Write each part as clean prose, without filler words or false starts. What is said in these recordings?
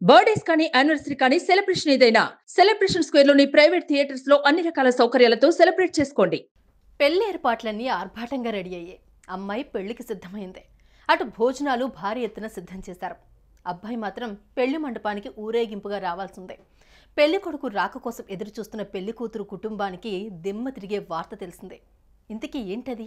Birthdays కానీ anniversary కానీ celebration ఏదైనా సెలబ్రేషన్ స్క్వేర్ లోని ప్రైవేట్ థియేటర్స్ లో అన్ని రకాల సౌకర్యాలతో సెలబ్రేట్ చేసుకోండి. పెళ్లి ఏర్పాట్లన్నీ ఆర్భాటంగా రెడీ అయ్యాయి. అమ్మాయి పెళ్లికి సిద్ధమైంది. అటు భోజనాలు భారీ ఎత్తున సిద్ధం చేశారు. అబ్బాయి మాత్రం పెళ్లి మండపానికి ఊరేగింపుగా రావాల్సిందే. పెళ్లి కొడుకు రాక కోసం ఎదురు చూస్తున్న పెళ్లి కూతురు కుటుంబానికి దిమ్మ తిరిగే వార్త తెలిసిందే. ఇంతకీ ఏంటది?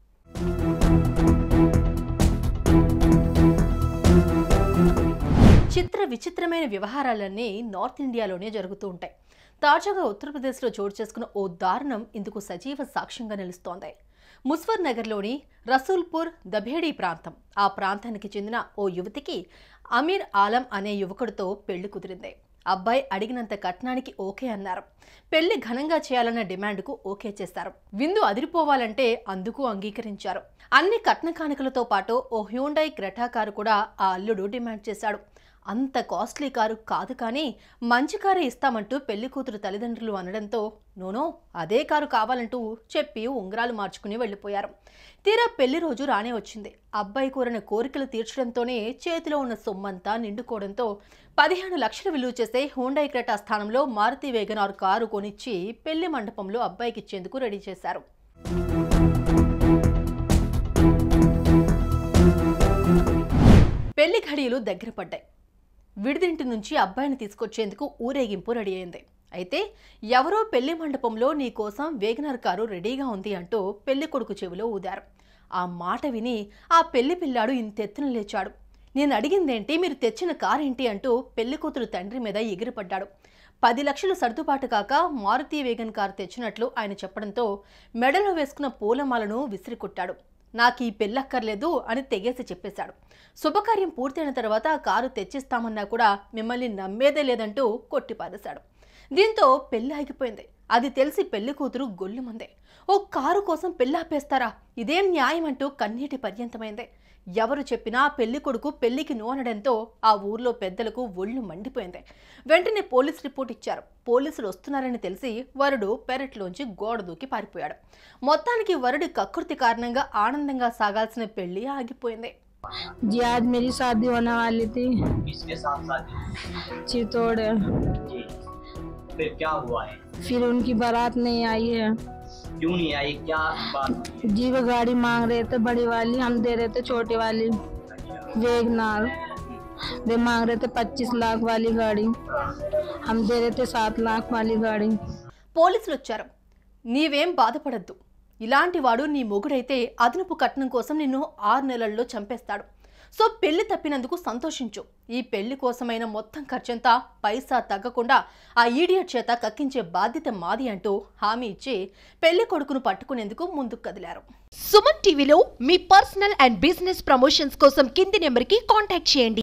చిత్ర విచిత్రమైన వ్యవహారాలన్నీ నార్త్ ఇండియాలోనే జరుగుతూ ఉంటాయి. తాజాగా ఉత్తరప్రదేశ్లో చోటు చేసుకున్న ఓ దారుణం ఇందుకు సజీవ సాక్ష్యంగా నిలుస్తోంది. ముజఫర్ నగర్లోని రసూల్పూర్ దభేడి ప్రాంతం. ఆ ప్రాంతానికి చెందిన ఓ యువతికి అమీర్ ఆలం అనే యువకుడితో పెళ్లి కుదిరింది. అబ్బాయి అడిగినంత కట్నానికి ఓకే అన్నారు. పెళ్లి ఘనంగా చేయాలన్న డిమాండ్కు ఓకే చేశారు. విందు అదిరిపోవాలంటే అందుకు అంగీకరించారు. అన్ని కట్న కానుకలతో పాటు ఓ హ్యూండై క్రెటా కారు కూడా ఆ అల్లుడు డిమాండ్ చేశాడు. అంత కాస్ట్లీ కారు కాదు, కానీ మంచి కారే ఇస్తామంటూ పెళ్లి కూతురు తల్లిదండ్రులు అనడంతో నోనో అదే కారు కావాలంటూ చెప్పి ఉంగరాలు మార్చుకుని వెళ్ళిపోయారు. తీరా పెళ్లి రోజు రానే వచ్చింది. అబ్బాయి కోరిన కోరికలు తీర్చడంతోనే చేతిలో ఉన్న సొమ్మంతా నిండుకోవడంతో 15 లక్షలు విలువ చేసే హ్యూండై క్రెటా స్థానంలో మారుతి వేగనార్ కారు కొనిచ్చి పెళ్లి మండపంలో అబ్బాయికి ఇచ్చేందుకు రెడీ చేశారు. పెళ్లి ఘడియలు దగ్గర పడ్డాయి. విడిదింటి నుంచి అబ్బాయిని తీసుకొచ్చేందుకు ఊరేగింపు రెడీ అయింది. అయితే ఎవరో పెళ్లి మండపంలో నీ కోసం వేగనర్ కారు రెడీగా ఉంది అంటూ పెళ్లి కొడుకు చెవిలో ఊదారు. ఆ మాట విని ఆ పెళ్లి పిల్లాడు ఇంతెత్తున లేచాడు. నేను అడిగిందేంటి, మీరు తెచ్చిన కారేంటి అంటూ పెళ్లి కూతురు తండ్రి మీద ఎగిరిపడ్డాడు. 10 లక్షలు సర్దుబాటు కాక మారుతి వేగన్ కారు తెచ్చినట్లు ఆయన చెప్పడంతో మెడలో వేసుకున్న పూలమాలను విసిరికొట్టాడు. నాకు ఈ పెళ్ళక్కర్లేదు అని తెగేసి చెప్పేశాడు. శుభకార్యం పూర్తయిన తర్వాత కారు తెచ్చిస్తామన్నా కూడా మిమ్మల్ని నమ్మేదే లేదంటూ కొట్టిపారేశాడు. దీంతో పెళ్లి ఆగిపోయింది. అది తెలిసి పెళ్లి కూతురు గొల్లుమంది. ఓ కారు కోసం పెళ్ళాపేస్తారా, ఇదేం న్యాయం అంటూ కన్నీటి పర్యంతమైంది. ఎవరు చెప్పినా పెళ్లి కొడుకు పెళ్లికి నో అనడంతో ఆ ఊర్లో పెద్దలకు ఒళ్ళు మండిపోయింది. వెంటనే పోలీస్ రిపోర్ట్ ఇచ్చారు. పోలీసులు వస్తున్నారని తెలిసి వరుడు పెరట్లోంచి గోడ దూకి పారిపోయాడు. మొత్తానికి వరుడి కకృతి కారణంగా ఆనందంగా సాగాల్సిన పెళ్లి ఆగిపోయింది. जी आज मेरी शादी होने वाली थी। किसके साथ शादी? चितौड़। जी, फिर क्या हुआ है? फिर उनकी बारात नहीं आई है। क्यों नहीं आई, क्या बात हुई? जी वो गाड़ी मांग रहे थे बड़ी वाली, हम दे रहे थे छोटी वाली वेगनार। वे मांग रहे थे 25 लाख वाली गाड़ी, हम दे रहे थे 7 लाख वाली गाड़ी। పోలీసులు వచ్చారు. నీవేం బాధపడద్దు, ఇలాంటి వాడు నీ మొగుడైతే అదనపు కట్నం కోసం నిన్ను 6 నెలల్లో చంపేస్తాడు. సో పెళ్లి తప్పినందుకు సంతోషించు. ఈ పెళ్లి కోసమైన మొత్తం ఖర్చంతా పైసా తగ్గకుండా ఆ ఈడియట్ చేత కక్కించే బాధ్యత మాది అంటూ హామీ ఇచ్చి పెళ్లి కొడుకును పట్టుకునేందుకు ముందుకు కదిలారు. సుమన్ టీవీలో మీ పర్సనల్ అండ్ బిజినెస్ ప్రమోషన్స్ కోసం కింది నెంబర్కి కాంటాక్ట్ చేయండి.